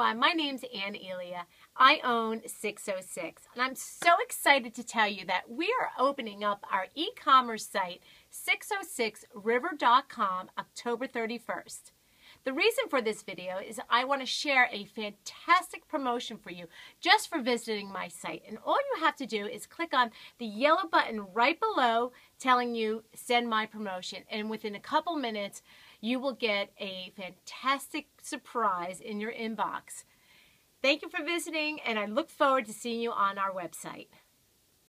My name's Ann Elia. I own 606, and I'm so excited to tell you that we are opening up our e-commerce site, 606river.com, October 31st. The reason for this video is I want to share a fantastic promotion for you just for visiting my site. And all you have to do is click on the yellow button right below telling you send my promotion. And within a couple minutes, you will get a fantastic surprise in your inbox. Thank you for visiting, and I look forward to seeing you on our website.